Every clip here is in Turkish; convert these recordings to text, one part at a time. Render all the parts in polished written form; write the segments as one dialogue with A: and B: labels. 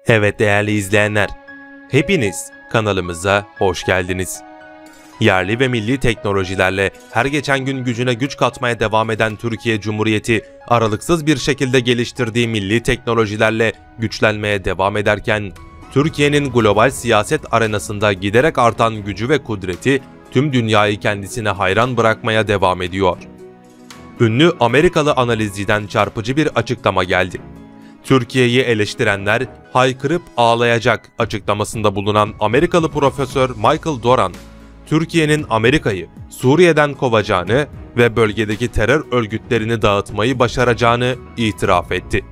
A: Evet değerli izleyenler, hepiniz kanalımıza hoş geldiniz. Yerli ve milli teknolojilerle her geçen gün gücüne güç katmaya devam eden Türkiye Cumhuriyeti, aralıksız bir şekilde geliştirdiği milli teknolojilerle güçlenmeye devam ederken, Türkiye'nin global siyaset arenasında giderek artan gücü ve kudreti tüm dünyayı kendisine hayran bırakmaya devam ediyor. Ünlü Amerikalı analizciden çarpıcı bir açıklama geldi. Türkiye'yi eleştirenler haykırıp ağlayacak açıklamasında bulunan Amerikalı Profesör Michael Doran, Türkiye'nin Amerika'yı Suriye'den kovacağını ve bölgedeki terör örgütlerini dağıtmayı başaracağını itiraf etti.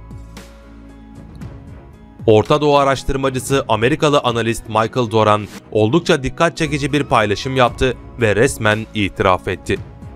A: Orta Doğu araştırmacısı Amerikalı analist Michael Doran oldukça dikkat çekici bir paylaşım yaptı ve resmen itiraf etti.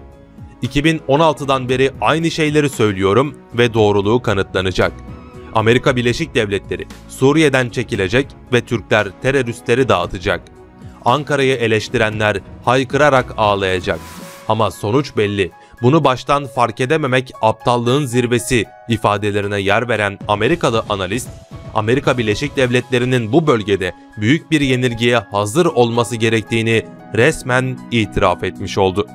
A: 2016'dan beri aynı şeyleri söylüyorum ve doğruluğu kanıtlanacak. Amerika Birleşik Devletleri Suriye'den çekilecek ve Türkler teröristleri dağıtacak. Ankara'yı eleştirenler haykırarak ağlayacak. Ama sonuç belli. Bunu baştan fark edememek aptallığın zirvesi ifadelerine yer veren Amerikalı analist, Amerika Birleşik Devletleri'nin bu bölgede büyük bir yenilgiye hazır olması gerektiğini resmen itiraf etmiş oldu.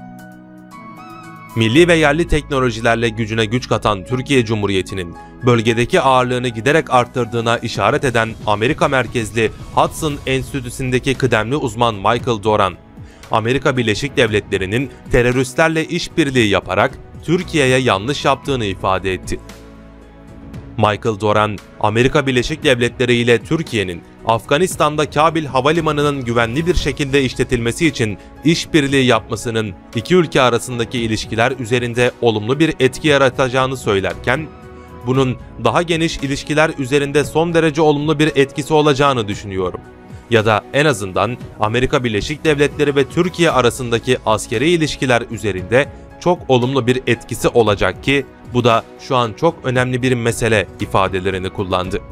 A: Milli ve yerli teknolojilerle gücüne güç katan Türkiye Cumhuriyeti'nin bölgedeki ağırlığını giderek arttırdığına işaret eden Amerika merkezli Hudson Enstitüsü'ndeki kıdemli uzman Michael Doran, Amerika Birleşik Devletleri'nin teröristlerle işbirliği yaparak Türkiye'ye yanlış yaptığını ifade etti. Michael Doran, Amerika Birleşik Devletleri ile Türkiye'nin Afganistan'da Kabil Havalimanı'nın güvenli bir şekilde işletilmesi için işbirliği yapmasının iki ülke arasındaki ilişkiler üzerinde olumlu bir etki yaratacağını söylerken, bunun daha geniş ilişkiler üzerinde son derece olumlu bir etkisi olacağını düşünüyorum. Ya da en azından Amerika Birleşik Devletleri ve Türkiye arasındaki askeri ilişkiler üzerinde çok olumlu bir etkisi olacak ki bu da şu an çok önemli bir mesele ifadelerini kullandı.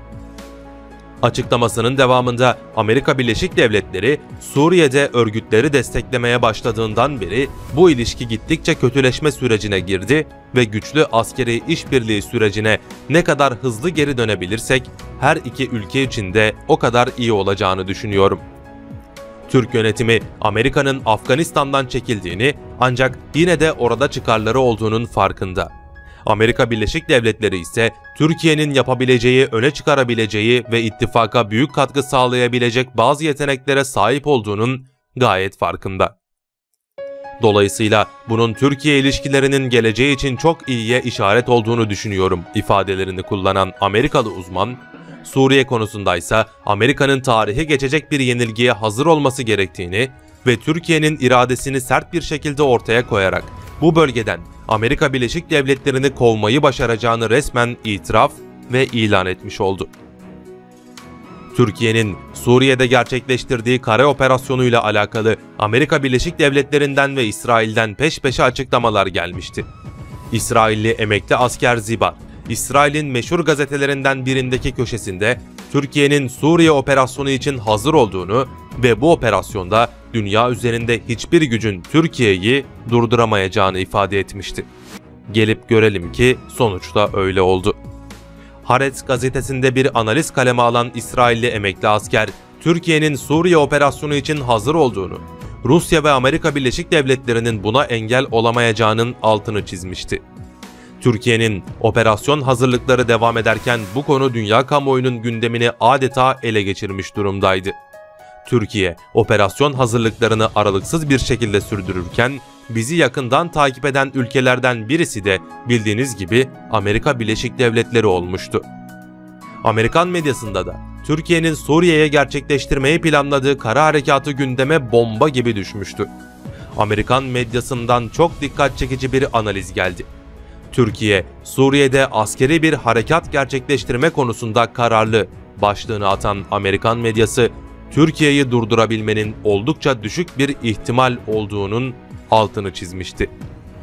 A: Açıklamasının devamında Amerika Birleşik Devletleri Suriye'de örgütleri desteklemeye başladığından beri bu ilişki gittikçe kötüleşme sürecine girdi ve güçlü askeri işbirliği sürecine ne kadar hızlı geri dönebilirsek her iki ülke için de o kadar iyi olacağını düşünüyorum. Türk yönetimi Amerika'nın Afganistan'dan çekildiğini ancak yine de orada çıkarları olduğunun farkında. Amerika Birleşik Devletleri ise Türkiye'nin yapabileceği, öne çıkarabileceği ve ittifaka büyük katkı sağlayabilecek bazı yeteneklere sahip olduğunun gayet farkında. Dolayısıyla bunun Türkiye ilişkilerinin geleceği için çok iyiye işaret olduğunu düşünüyorum ifadelerini kullanan Amerikalı uzman, Suriye konusundaysa Amerika'nın tarihi geçecek bir yenilgiye hazır olması gerektiğini ve Türkiye'nin iradesini sert bir şekilde ortaya koyarak bu bölgeden Amerika Birleşik Devletleri'ni kovmayı başaracağını resmen itiraf ve ilan etmiş oldu. Türkiye'nin Suriye'de gerçekleştirdiği kara operasyonuyla alakalı Amerika Birleşik Devletleri'nden ve İsrail'den peş peşe açıklamalar gelmişti. İsrailli emekli asker Zibar, İsrail'in meşhur gazetelerinden birindeki köşesinde Türkiye'nin Suriye operasyonu için hazır olduğunu ve bu operasyonda dünya üzerinde hiçbir gücün Türkiye'yi durduramayacağını ifade etmişti. Gelip görelim ki sonuçta öyle oldu. Haaretz gazetesinde bir analiz kaleme alan İsrailli emekli asker, Türkiye'nin Suriye operasyonu için hazır olduğunu, Rusya ve Amerika Birleşik Devletleri'nin buna engel olamayacağının altını çizmişti. Türkiye'nin operasyon hazırlıkları devam ederken bu konu dünya kamuoyunun gündemini adeta ele geçirmiş durumdaydı. Türkiye, operasyon hazırlıklarını aralıksız bir şekilde sürdürürken, bizi yakından takip eden ülkelerden birisi de bildiğiniz gibi Amerika Birleşik Devletleri olmuştu. Amerikan medyasında da Türkiye'nin Suriye'ye gerçekleştirmeyi planladığı kara harekatı gündeme bomba gibi düşmüştü. Amerikan medyasından çok dikkat çekici bir analiz geldi. Türkiye, Suriye'de askeri bir harekat gerçekleştirme konusunda kararlı başlığını atan Amerikan medyası, Türkiye'yi durdurabilmenin oldukça düşük bir ihtimal olduğunun altını çizmişti.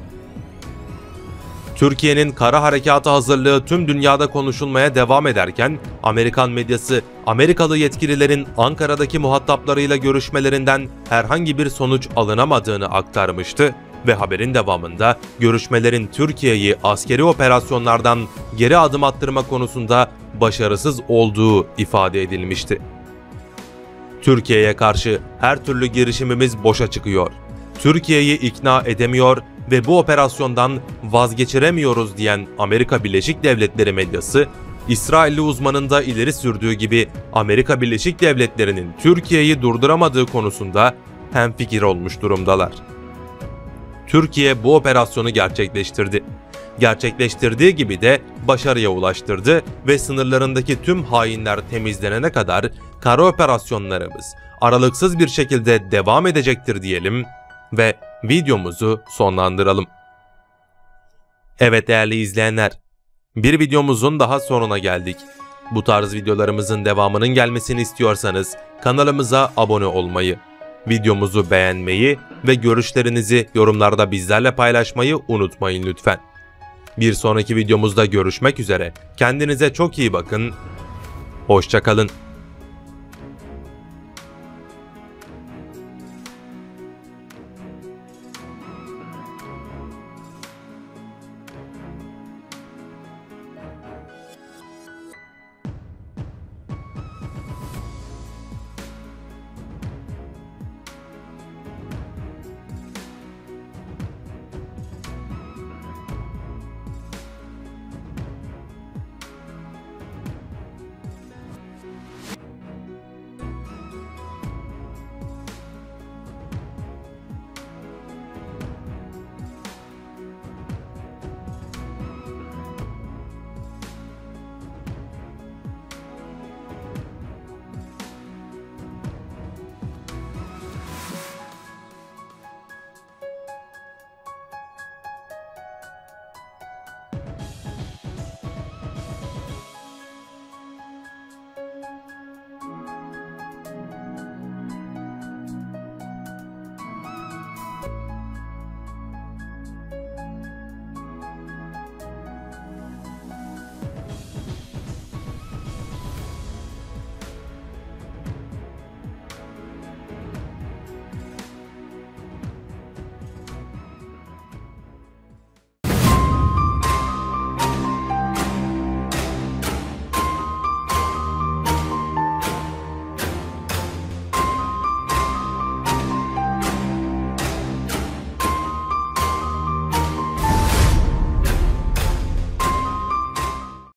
A: Türkiye'nin kara harekatı hazırlığı tüm dünyada konuşulmaya devam ederken, Amerikan medyası, Amerikalı yetkililerin Ankara'daki muhataplarıyla görüşmelerinden herhangi bir sonuç alınamadığını aktarmıştı ve haberin devamında görüşmelerin Türkiye'yi askeri operasyonlardan geri adım attırma konusunda başarısız olduğu ifade edilmişti. Türkiye'ye karşı her türlü girişimimiz boşa çıkıyor. Türkiye'yi ikna edemiyor ve bu operasyondan vazgeçiremiyoruz diyen Amerika Birleşik Devletleri medyası, İsrailli uzmanın da ileri sürdüğü gibi Amerika Birleşik Devletleri'nin Türkiye'yi durduramadığı konusunda hemfikir olmuş durumdalar. Türkiye bu operasyonu gerçekleştirdi. Gerçekleştirdiği gibi de başarıya ulaştırdı ve sınırlarındaki tüm hainler temizlenene kadar kara operasyonlarımız aralıksız bir şekilde devam edecektir diyelim ve videomuzu sonlandıralım. Evet değerli izleyenler, bir videomuzun daha sonuna geldik. Bu tarz videolarımızın devamının gelmesini istiyorsanız kanalımıza abone olmayı, videomuzu beğenmeyi ve görüşlerinizi yorumlarda bizlerle paylaşmayı unutmayın lütfen. Bir sonraki videomuzda görüşmek üzere. Kendinize çok iyi bakın. Hoşça kalın.